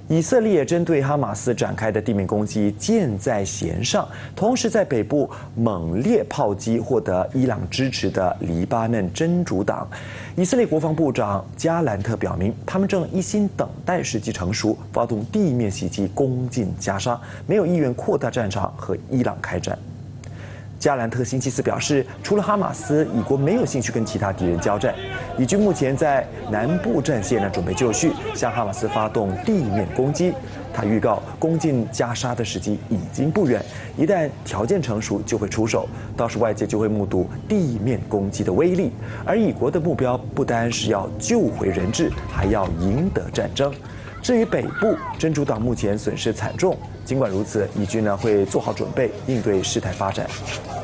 以色列针对哈马斯展开的地面攻击箭在弦上，同时在北部猛烈炮击获得伊朗支持的黎巴嫩真主党。以色列国防部长加兰特表明，他们正一心等待时机成熟，发动地面袭击攻进加沙，没有意愿扩大战场和伊朗开战。加兰特星期四表示，除了哈马斯，以国没有兴趣跟其他敌人交战。以军目前在南部战线准备就绪，向哈马斯发动地面攻击。他预告，攻进加沙的时机已经不远，一旦条件成熟就会出手，到时外界就会目睹地面攻击的威力。而以国的目标不单是要救回人质，还要赢得战争。至于北部，真主党目前损失惨重。尽管如此，以军会做好准备，应对事态发展。